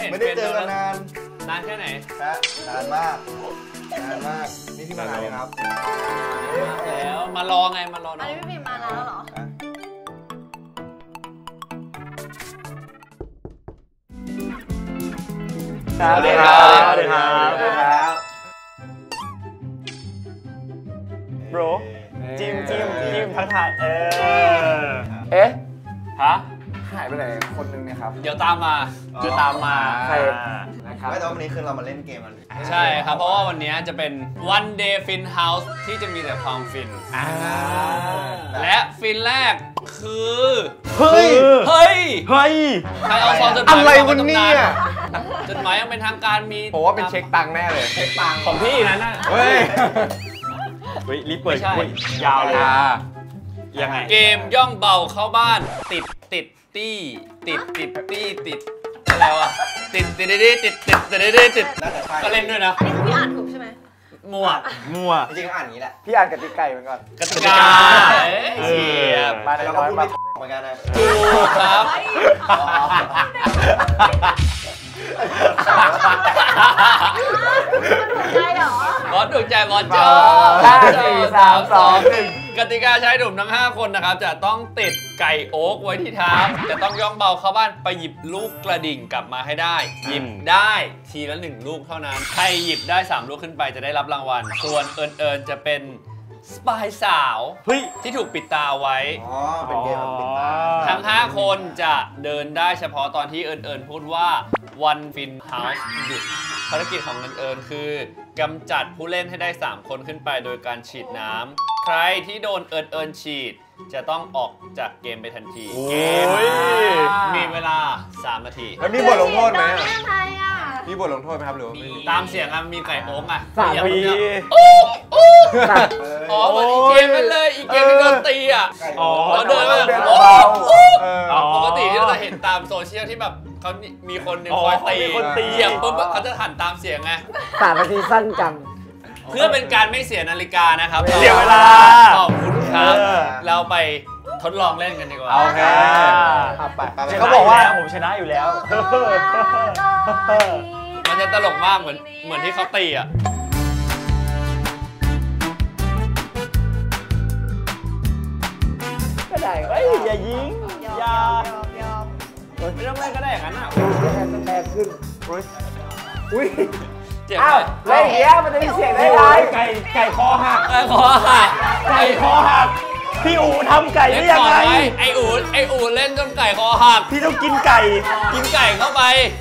ห็นไม่ได้เจอกันนานแค่ไหนนานมากนี่ที่มานานเลยครับแล้วมารอไงมารออันนี้พี่พิมมานานแล้วเหรอสวัสดีครับโบรจิ้มทักทายฮะหายไปไหนคนนึงเนี่ยครับเดี๋ยวตามมาใครนะครับไม่แต่ว่าวันนี้คือเรามาเล่นเกมกันใช่ครับเพราะว่าวันนี้จะเป็น One Day Fin House ที่จะมีแต่ความฟินและฟินแรกคือเฮ้ยใครเอาซองจดหมายอะไรวันนี้จดหมายยังเป็นทางการมีผมว่าเป็นเช็คตังค์แน่เลยเช็คตังค์ของพี่นั้นน่ะเฮ้ยรีบเปิดยาวเลยยังไงเกมย่องเบาเข้าบ้านติดอะไรวะติดก็เล่นด้วยนะอันนี้คือพี่อ่านถูกใช่ไหมมั่วจริงๆอ่านอย่างนี้แหละพี่อ่านกติกาเหมือนกันกติกาเฉียบมาแล้วก็พูดไม่เหมือนกันนะถูกครับบอสถูกใจบอสจอ 5 4 3 2 1 กติกาชายหนุ่มทั้ง5คนนะครับจะต้องติดไก่โอ๊กไว้ที่เท้าจะต้องย่องเบาเข้าบ้านไปหยิบลูกกระดิ่งกลับมาให้ได้หยิบได้ทีละ1ลูกเท่านั้นใครหยิบได้3ลูกขึ้นไปจะได้รับรางวัลส่วนเอิญจะเป็นสปายสาวที่ถูกปิดตาไว้เป็นเกมปิดตาทั้ง5คนจะเดินได้เฉพาะตอนที่เอิญพูดว่า One Fin House หยุดภารกิจของเอิญคือกำจัดผู้เล่นให้ได้3คนขึ้นไปโดยการฉีดน้ำใครที่โดนเอิญฉีดจะต้องออกจากเกมไปทันทีเกมมีเวลา3 นาทีแล้วมีบทลงโทษไหมมีบทลงโทษไหมครับหรือตามเสียงมีไก่โอ๊ก 3 ปีอ๋อเหมือนอีเกมนั่นเลยอีเกมที่โดนตีเราเดินมาปกติที่เราจะเห็นตามโซเชียลที่แบบเขามีคนหนึ่งคอยตีเหยียบปุ๊บเขาจะหันตามเสียงไง 3 นาทีสั้นจังเพื่อเป็นการไม่เสียนาฬิกานะครับเสียเวลาขอบคุณครับเราไปทดลองเล่นกันดีกว่าโอเคเขาบอกว่าผมชนะอยู่แล้วมันจะตลกมากเหมือนที่เขาตีอ่ะก็ได้อย่ายิงอย่าไม่ต้องเล่นก็ได้อย่างนั้นอ่ะแรงขึ้นอุ้ยเจ็บอะไรอย่างเงี้ยมันจะมีเสียงได้ไงไก่คอหักไก่คอหักพี่อู๋ทำไก่ได้ยังไงไออู๋เล่นจนไก่คอหักพี่ต้องกินไก่เข้าไป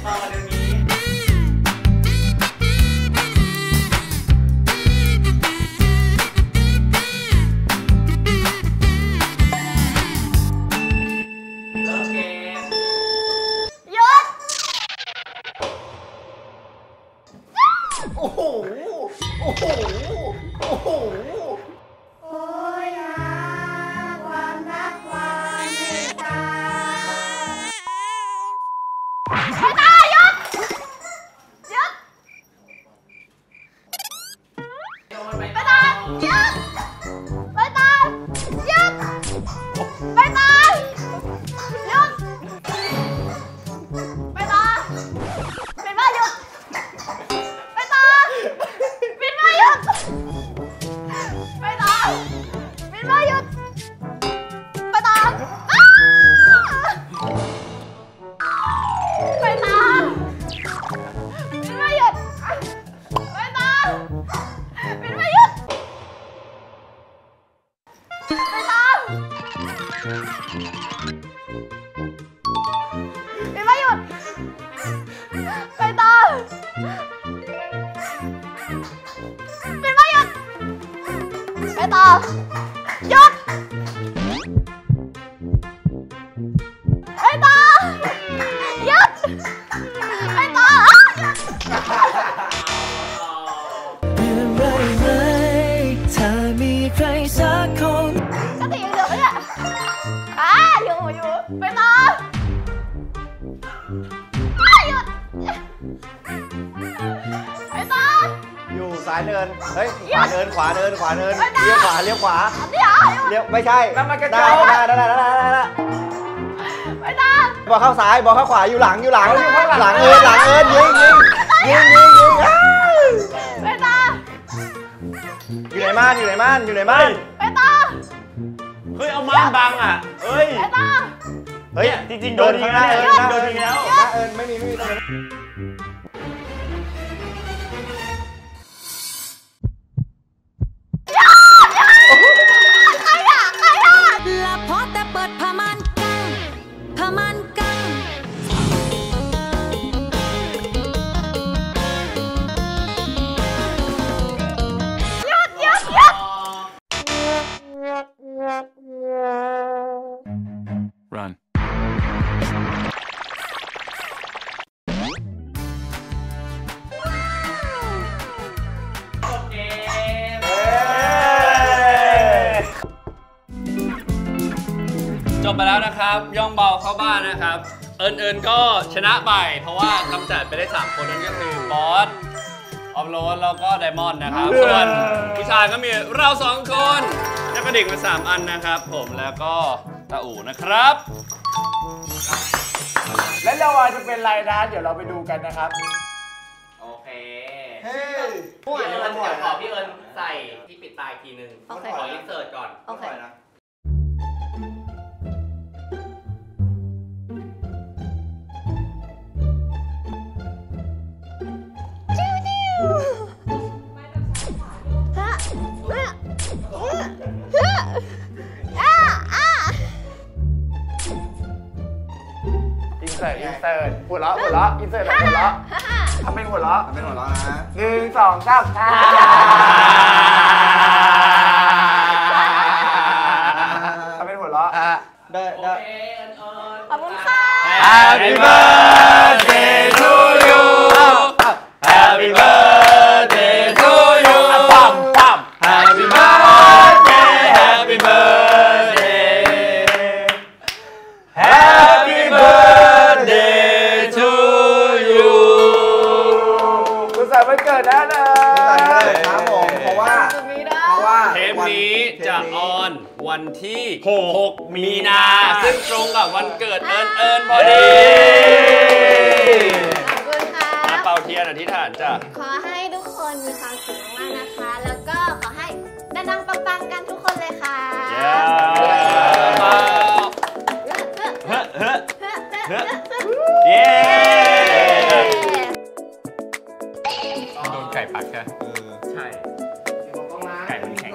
โอ้โหความรักความเมตตาหยุดไปตาหยุดไปตาหยุดไปตาหยุดไปตาเป็นบ้าหยุดไปตาเป็นบ้าหยุดไปตาเป็นบ้าหยุดไปตาไปตาเป็นบ้าหยุดไปตาเป็นบ้าหยุดไปตาเป็นบ้าหยุดไปตาเป็นบ้าหยุดไปตาหยุดไปตาหยุดไปตาถ้ามีใครสักคนก็ตียังเหลือไหมเนี่ยอยู่ไปตาหยุดไปตาอยู่ซ้ายเดินเฮ้ยขวาเดินเลี้ยวขวาเลี้ยวไม่ใช่แล้วมันกระจกได้ไปตาบอลเข้าซ้ายบอลเข้าขวาอยู่หลังหลังเอิญยิงไปต่ออยู่ในม่านไปต่อเฮ้ยเอาม่านบังอ่ะเฮ้ยไปต่อเฮ้ยจริงๆโดนทิ้งแล้วโดนทิ้งแล้วนะเอิญไม่มีตรงนั้นละพอแต่เปิดผ้าม่านกั้งผ้าม่านกั้ง Run. จบไปแล้วนะครับย่องเบาเข้าบ้านนะครับ เอิญก็ชนะไปเพราะว่ากำจัดไปได้3คนนั่นก็คือบอสออฟโรดแล้วก็ไดมอนด์นะครับส่วนผู้ชายก็มีเรา2คนแล้วก็เด็กมา3อันนะครับผมแล้วก็ตาอู่นะครับและรางวัลจะเป็นไรนะเดี๋ยวเราไปดูกันนะครับโอเคเฮ้ยเดี๋ยวขอพี่เอิญใส่ที่ปิดตาอีกทีนึงขออินเสิร์ตก่อนโอเคอินเสิร์ตหัวเราะอินเสิร์ตแบบหัวเราะทำเป็นหัวเราะเป็นหัวเราะนะ 1 2 3ทำเป็นหัวเราะได้ขอบคุณค่ะ Happy birthday to you Happy birthday to you ปั๊ม Happy birthday Happy birthday Happy birthday to you สุขสันต์วันเกิดนะเนยครับผมเพราะว่าเทปนี้จะออนวันที่ 6 มีนา ซึ่งตรงกับวันเกิดเอิญพอดีขอบคุณค่ะเป่าเทียนอธิษฐานจ้ะขอให้ทุกคนมีความสุขมากๆนะคะ แล้วก็ขอให้ดังๆปังๆกันทุกคนเลยค่ะเย้โดนไก่ปักใช่ใช่ไก่มันแข็ง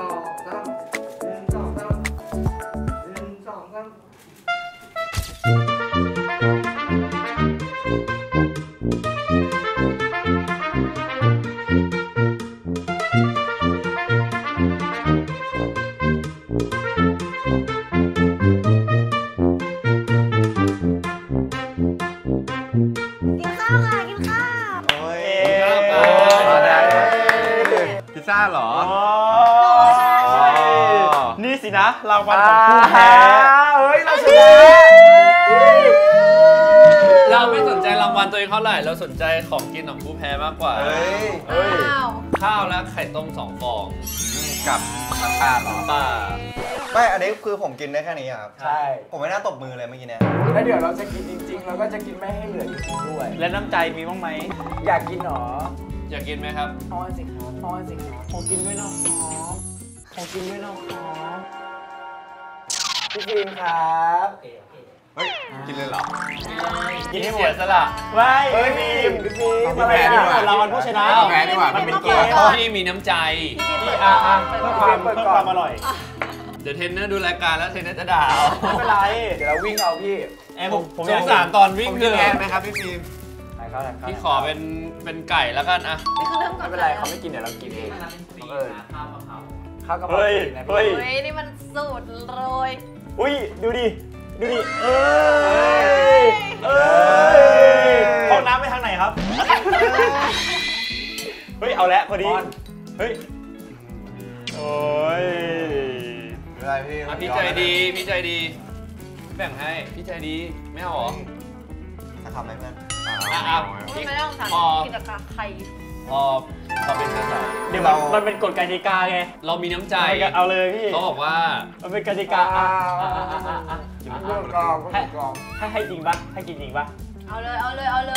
กินข้าวค่ะ กินข้าวโอ้ยพิซซ่าเหรอนี่สินะรางวัลของผู้แพ้เฮ้ยเราชนะเราไม่สนใจรางวัลตัวเองเท่าไหร่ เราสนใจของกินของผู้แพ้มากกว่าอ้าวข้าวและไข่ต้ม2 ฟองกับน้ำปลาเหรอป้าไม่อันนี้คือผมกินได้แค่นี้ครับใช่ผมไม่น่าตบมือเลยเมื่อกี้เนี่ยแล้วเดี๋ยวเราจะกินจริงๆแล้วก็จะกินไม่ให้เหลือจริงๆด้วยและน้ำใจมีบ้างไหมอยากกินหรออยากกินไหมครับอ้อนสิครับอ้อนสิครับขอกินด้วยนะครับขอกินด้วยนะครับพี่ฟิล์มครับเฮ้ยกินเลยเหรอกินให้หมดสละไม่พี่ฟิล์มอะไรนะรางวัลผู้ชนะแพ้ดีกว่ามันเป็นเกมพี่มีน้ำใจพี่เพื่อความอร่อยเดี๋ยวเทรนเนอร์ดูรายการแล้วเทรนเนอร์จะด่าไม่เป็นไรเดี๋ยวเราวิ่งเอาพี่ผมสงสารตอนวิ่งผมเลกินยแทนไหมครับพี่ฟิล์มพี่ขอเป็นไก่แล้วกันอะนี่คือเริ่มก่อไม่นเป็นไรเขาไม่กินเดี๋ยวเรากินเองข้าวกะเพราเฮ้ย นี่มันสูตรโรยอุ้ยดูดิห้องน้ำไปทางไหนครับเฮ้ยเอาแล้วพอดีเฮ้ยโอ้ยไม่ได้พี่พี่ใจดีพี่แบ่งให้พี่ใจดีไม่เอาหรอจะทำอะไรเพื่อนอ่ะไม่ต้องสั่งกินกับไข่โอ้พอเป็นกระแสเดี๋ยวมันเป็นกฎกติกาไงเรามีน้ำใจเอาเลยพี่เขาบอกว่ามันเป็นกติกาเรื่องกองก็กองให้จริงปะให้กินจริงปะเอาเลยเอาเลยเอาเลย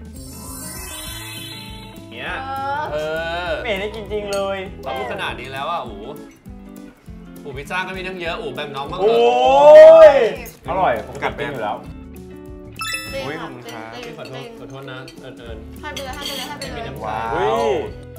เนี้ยเออไม่เห็นได้กินจริงเลยเราพูดขนาดนี้แล้วอ่ะอู๋พิซซ่าก็มีทั้งเยอะอู๋แบ่งน้องบ้างเถโอ้อะยอร่อยผมกัดเป็นอยู่แล้วจริงอุ๊ยค่ะขอบคุณครับจริงขอโทจษริงขอโทษนะเอิญให้ไปเลยให้ไปเลยให้ไปไม่เลมียน้ำใจว้าวเฮ้ย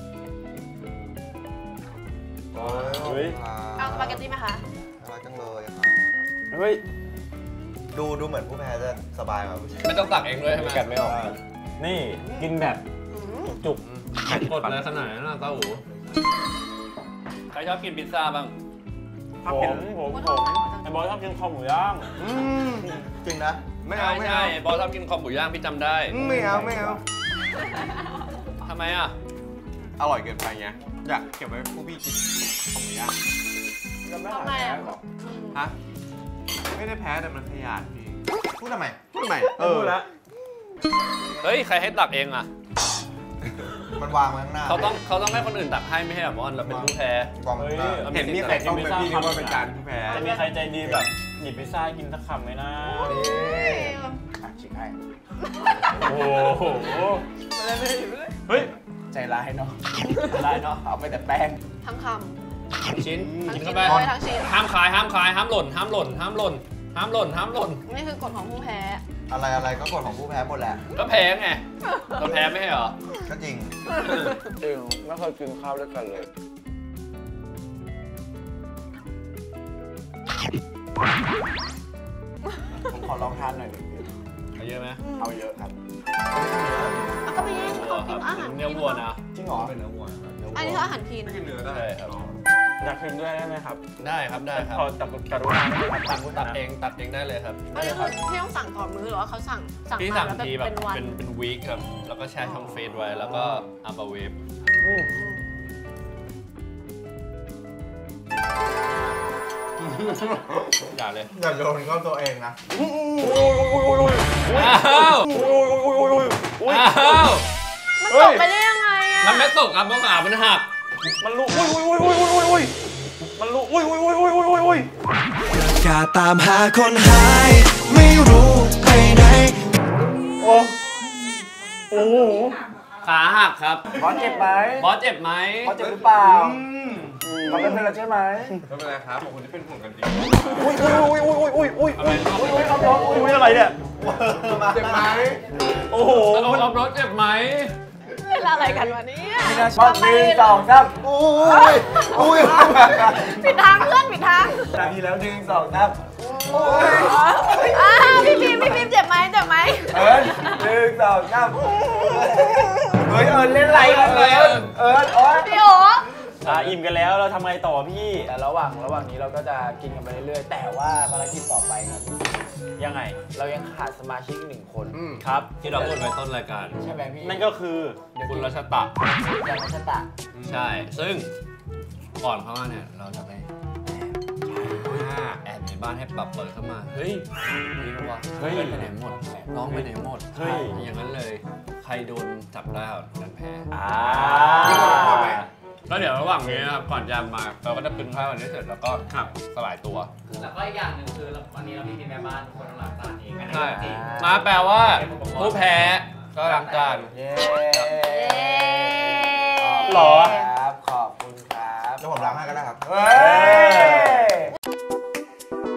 เฮ้ยเอาสปาเกตตี้ไหมคะน่ารักจังเลยครับเฮ้ยดูเหมือนผู้แพ้จะสบายกว่าผู้ชายไม่ต้องตักเองด้วยใช่ไหมกัดไม่ออกนี่กินแบบอืมจุกกดเลยขนาดนั้นนะเต้าอู๋ใครชอบกินพิซซ่าบ้างผมไอ้บอยชอบกินคอหมูย่างจริงนะไม่เอาไม่ใช่เอาบอสชอบกินคอหมูย่างพี่จำได้ไม่เอาไม่เอาทำไมอ่ะอร่อยเกินไปไงอยากเก็บไว้ผู้พี่กินของหมูย่างทำไมอ่ะฮะไม่ได้แพ้แต่มันขยาดพี่พูดทำไมพูดทำไมพูดแล้วเฮ้ยใครให้ตักเองอ่ะมันวางไว้ข้างหน้าเขาต้องให้คนอื่นตักให้ไม่ให้แบบบอสเราเป็นผู้แพ้วางไว้ข้างหน้าเห็นมีใครต้องเป็นพี่นึกว่าเป็นการผู้แพ้จะมีใครใจดีแบบหยิบพิซซ่ากินสักคำไหมนะชิคให้โอ้โหเฮ้ยใจร้ายเนาะใจร้ายเนาะเอาไปแต่แป้งทั้งคชิ้นำทั้งกินชิ้เข้าน ไปเลยทั้งชิ้นห้ามขายห้ามหล่นห้ามหล่นห้ามหล่นห้ามหล่นห้ามหล่นนี่คือกฎของผู้แพ้อะไรก็กฎของผู้แพ้หมดแหละก็แพ้ไงก็แพ้ไม่ใช่เหรอก็จริงจริงไม่เคยกินข้าวด้วยกันเลย ผมขอลองทานหน่อยหนึ่งเอาเยอะไหมเอาเยอะครับแล้วก็ไปแย่งเขากินอาหารเนื้อวัวนะจริงเหรอเป็นเนื้อวัวอันนี้คืออาหารทีนกินเนื้อได้ใช่ครับอยากกินด้วยได้ไหมครับได้ครับได้ครับขอตักกรุณาได้ไหมครับตัดเองตัดเองได้เลยครับอันนี้คือพี่ต้องสั่งต่อมื้อหรือว่าเขาสั่งพี่มาสั่งแล้วทีแบบเป็นวันเป็นวีคครับแล้วก็แช่ช่องเฟรซไว้แล้วก็อัพเวฟอืมอย่าเลยอย่าโยนเข้าตัวเองนะอ้าวอ้าวมันตกไปได้ยังไงอ่ะมันไม่ตกครับเพราะขามันหักมันรู้มันรู้กาตามหาคนหาย ไม่รู้ไปไหนโอ้โหขาหักครับบอสเจ็บไหมบอสเจ็บไหมบอสเจ็บหรือเปล่าเราเป็นเพื่อนเราใช่ไหมไม่เป็นไรครับขอบคุณที่เป็นห่วงกันจริงอุ้ยอะไรเนี่ยเจ็บไหมโอ้โหเอารถเจ็บไหมเวลาอะไรกันวะเนี่ยบอส1 2 3 อุ้ยผิดทางเพื่อนผิดทางนาทีแล้ว1 2 3 พี่พิมเจ็บไหมเจ็บไหมเอิญ1 2 3เฮ้ยเอิญเล่นไรกันเลยเอิญโอ๊ยพี่โออิ่มกันแล้วเราทำไงต่อพี่ระหว่างนี้เราก็จะกินกันไปเรื่อยๆแต่ว่าภารกิจต่อไปครับยังไงเรายังขาดสมาชิก1 คนครับที่เราพูดไว้ต้นรายการใช่ไหมพี่นั่นก็คือคุณรัชตะยามัชตะใช่ ซึ่งก่อนเข้ามาเนี่ยเราจะไปแอบในบ้านให้ปรับเปิดเข้ามา เฮ้ยนี่นะวะเฮ้ยไปไหนหมด น้องไปไหนหมดเฮ้ยอย่างนั้นเลย ใครโดนจับได้นั้นแพ้ ก็เดี๋ยวระหว่างนี้นะครับ ก่อนจะมาเราก็จะปึงข้าววันนี้เสร็จแล้วก็สลายตัวแล้วก็อีกอย่างหนึ่งคือวันนี้เรามีทีมแม่บ้านทุกคนต้องล้างจานเองอันนี้ใช่จริงมาแปลว่าผู้แพ้ก็ล้างจานเย้หรอครับขอบคุณครับเดี๋ยวผมล้างให้ก็ได้ครับเฮ้ย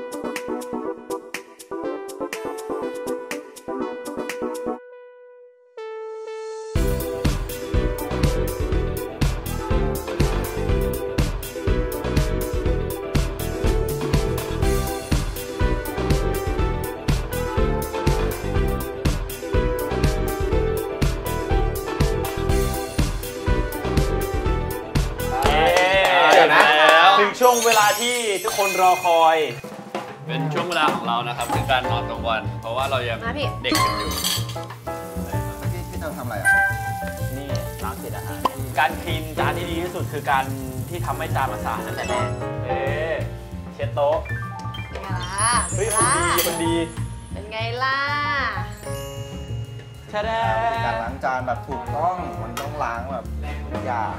เดี๋ยวนะถึงช่วงเวลาที่ทุกคนรอคอยเป็นช่วงเวลาของเรานะครับคือการนอนกลางวัน เพราะว่าเรายังมาพี่เด็กกันอยู่พี่เธอทำอะไรอ่ะนี่ล้างเศษอาหารการคลีนจานที่ดีที่สุดคือการที่ทำให้จานมันสะอาดตั้งแต่แรกเช็ดโต๊ะเป็นไงล่ะเฮ้ยคนดีเป็นไงล่ะแช่แดการล้างจานแบบถูกต้องมันต้องล้างแบบแรอย่า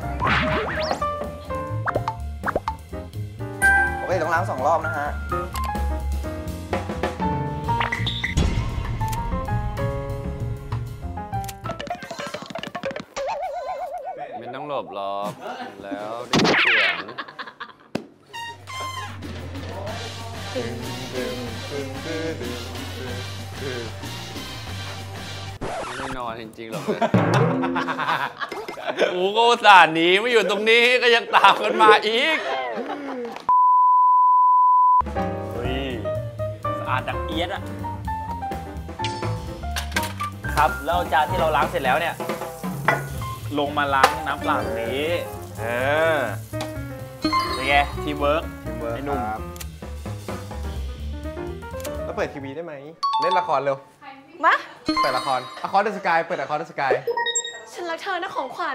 โอเคต้องล้าง2 รอบนะฮะไม่ต้องหลบหรอกแล้วได้ยินเสียงไม่นอนจริงๆหรอกเลยกูก็อุตส่าห์หนีมาอยู่ตรงนี้ก็ยังตามกันมาอีกเฮ้ยสะอาดดังเอียดอะครับแล้วจานที่เราล้างเสร็จแล้วเนี่ยลงมาล้างน้ำเปล่าตรงนี้เป็นไงทีมเวิร์กไอ้หนุ่มแล้วเปิดทีวีได้ไหมเล่นละครเร็วมาเปิดละครอะคอร์ดสกายเปิดอะคอร์ดสกายฉันรักเธอนะของขวัญ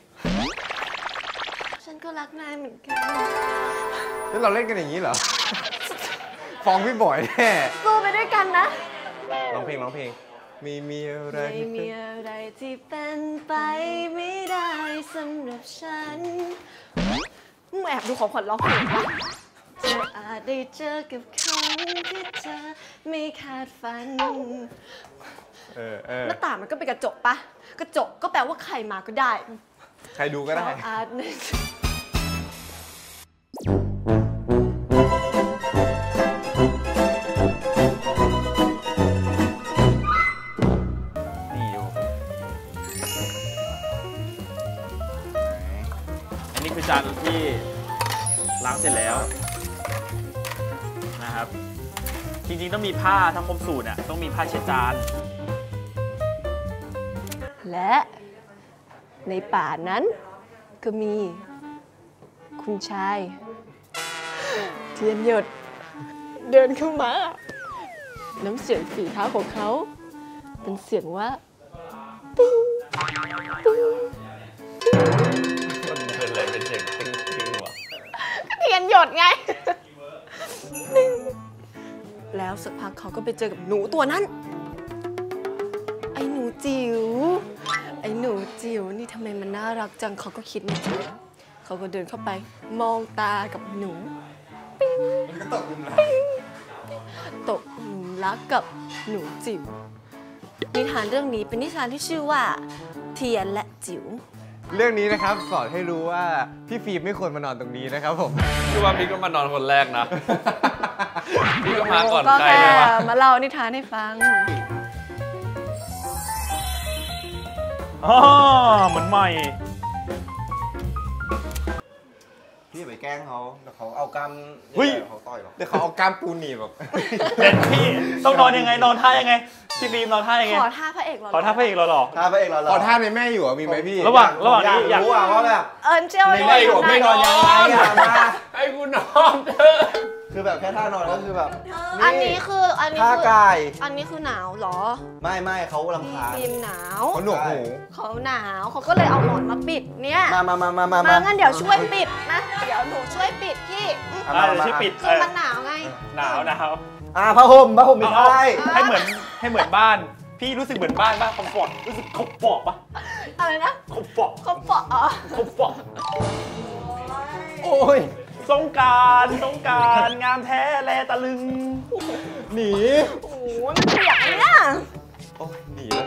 ฉันก็รักนายเหมือนกันแล้วเราเล่นกันอย่างนี้เหรอ ฟ้องพี่บอยแน่สู้ไปด้วยกันนะร้องเพลงมีอะไรไม่มีอะไรที่เป็นไปไม่ได้สำหรับฉันมึงแอบดูของขวัญร้องเพลงปะเธออาจได้เจอกับคนที่เธอไม่คาดฝัน หน้าต่างมันก็เป็นกระจกปะกระจกก็แปลว่าใครมาก็ได้ใครดูก็ได้เราอาจนี่ดูอันนี้คือจานที่ล้างเสร็จแล้วนะครับ จริงๆต้องมีผ้าถ้าครบสูตรอ่ะต้องมีผ้าเช็ดจานและในป่านั้นก็มีคุณชายเทียนหยดเดินเข้ามา น้ำเสียงฝีเท้าของเขาเป็นเสียงว่าตึ้งตึ้งมันเป็นอะไรเป็นเสียงติ้งๆวะเทียนหยดไงตึ้งแล้วสักพักเขาก็ไปเจอกับหนูตัวนั้น ไอ้หนูจิ๋วไอ้หนูจิ๋วนี่ทำไมมันน่ารักจังเขาก็คิดในใจเขาก็เดินเข้าไปมองตากับหนูปิ๊งตกหลุมรักกับหนูจิ๋วนิทานเรื่องนี้เป็นนิทานที่ชื่อว่าเทียนและจิ๋วเรื่องนี้นะครับสอนให้รู้ว่าพี่ฟิล์มไม่ควรมานอนตรงนี้นะครับผมคือว่าพี่ก็มานอนคนแรกนะ พี่ก็มาก่อนก็ใครแค่เลยวะมาเล่านิทานให้ฟังอ๋อเหมือนใหม่พี่ไปแกล้งเขาเดี๋ยวเขาเอากำเฮ้ยเขาต่อยหรอกเดี๋ยวเขาเอากล้ามปูหนีบแบบเด็ดพี่ต้องนอนยังไงนอนท่ายังไงพี่บีมนอนท่ายังไงขอท่าพระเอกเหรอขอท่าพระเอกเราหรอถ้าพระเอกเราขอท่าในแม่อยู่อ่ะมีไหมพี่ระหว่างนี้อยากรู้ว่าแบบเอิญเจียวในแม่อยู่ได้ไม่นอนยังไงอ่ะมาให้กูนอนเถอะคือแบบแค่ท่านอนก็คือแบบอันนี้คือท่ากายอันนี้คือหนาวเหรอไม่เขาลำพี่คาญฟิล์มหนาวเขาหนวกหูเขาหนาวเขาก็เลยเอาหมอนมาปิดเนี่ยมางั้นเดี๋ยวช่วยปิดนะเดี๋ยวหนูช่วยปิดพี่เดี๋ยวที่ปิดคือมันหนาวไงหนาวผ้าห่มไม่ใช่ให้เหมือนบ้าน พี่รู้สึกเหมือนบ้านป่ะคอมฟอร์ตรู้สึกคอมฟอร์ตป่ะอะไรนะคอมฟอร์ตเขาเปาะอ๋อคอมฟอร์ตโอ้ยสงกรารงามแท้แลตะลึงหนีโอ้โหมันเปียกเลยเนี่ยโอ้ยหนีแล้ว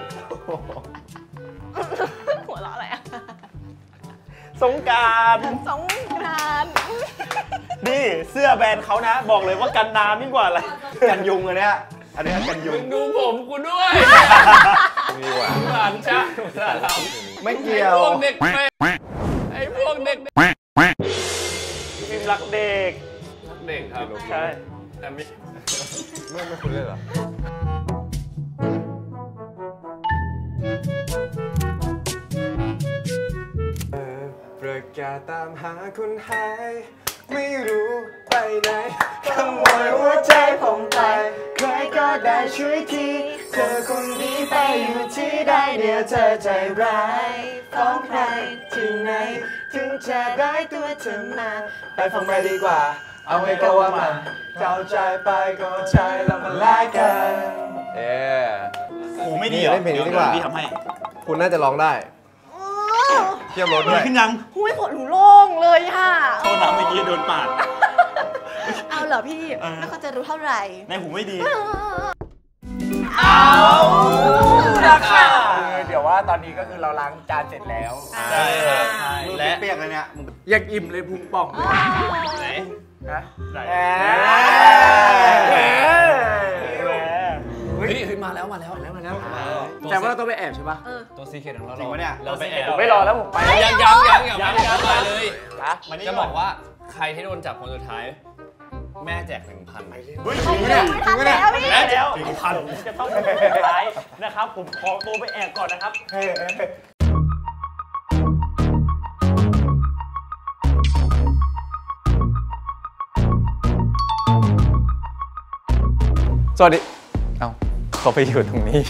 หัวเราะอะไรอะสงกรารสงกรานต์นี่เสื้อแบรนด์เขานะ บอกเลยว่ากันน้ำยิ่งกว่าอะไรกันยุงอันเนี้ยอันนี้กันยุมึงงดูผมกูด้วยมีว่ะหลานจ้าหลานเราไม่เกี่ยวพวกเด็กแม่ไอ้พวกเด็กฟิล์มรักเด็กเด็กครับใช่แต่ไม่ไม่คุณเล่นเหรอ ประกาศตามหาคนหาย ไม่รู้ไปไหนขโมยหัวใจผมไป ใครก็ได้ช่วยทีเธอคนนี้ไปอยู่ที่ใดเนี่ยเธอใจร้ายฟ้องใครที่ไหน ถึงจะได้ตัวเธอมา ไปฟังไปดีกว่า เอาไว้ก็ว่ามาเข้าใจไปก็ใจแล้วมาแลกกันหูไม่ดีเหรอเล่นเพลงนี้ดีกว่าพี่ทำให้คุณน่าจะร้องได้โอ้เทียบรถด้วยขึ้นยังหุ้ยหัวหนูโล่งเลยค่ะโทษนะเมื่อกี้โดนปาดเอาเหรอพี่แล้วเขาจะรู้เท่าไหร่ในหูไม่ดีราคาเดี๋ยวว่าตอนนี้ก็คือเราล้างจานเสร็จแล้วใช่ครับมือและเปียกเลยเนี่ยมึงอยากอิ่มเลยพุงป่องเลยไหนฮะไหน เฮ้ยมาแล้วแต่ว่าเราต้องไปแอบใช่ปะตัวซีเคทของเราจริงปะเนี่ยเราไปแอบผมไม่รอแล้วผมไปยังไปเลย จะบอกว่าใครที่โดนจับคนสุดท้าย แม่แจก 1,000 เฮ้ยจริงปะเนี่ยจริงปะเนี่ยแล้วพี่แม่แจกจะต้องเป็นสุดท้ายนะครับ ผมขอตัวไปแอบก่อนนะครับสวัสดี เอ้าเขาไปอยู่ตรงนี้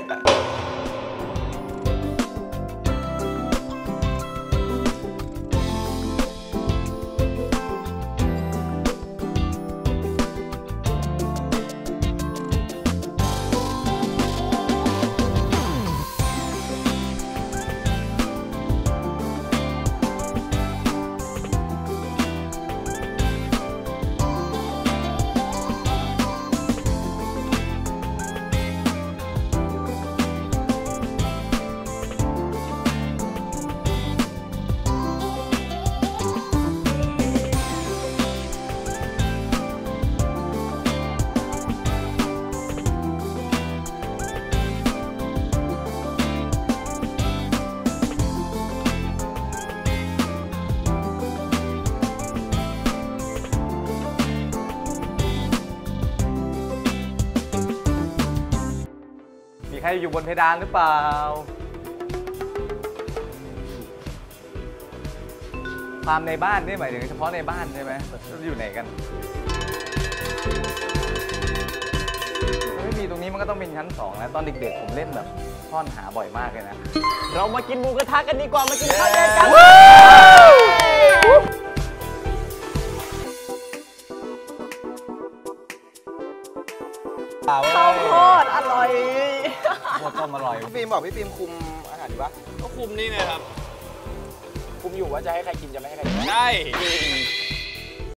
มีใครอยู่บนเพดานหรือเปล่า ฟาร์มในบ้านนี่หมายถึงเฉพาะในบ้านใช่ไหมอยู่ไหนกันไม่มีตรงนี้มันก็ต้องเป็นชั้น2นะตอนเด็กๆผมเล่นแบบซ่อนหาบ่อยมากเลยนะ เรามากินหมูกระทะกันดีกว่ามากินข้าวแดงกันข้าวโพดอร่อยหมดต้มอร่อยพี่ฟิล์มบอกพี่ฟิล์มคุมอาหารดีปะก็คุมนี่ไงครับคุมอยู่ว่าจะให้ใครกินจะไม่ให้ใครกินใช่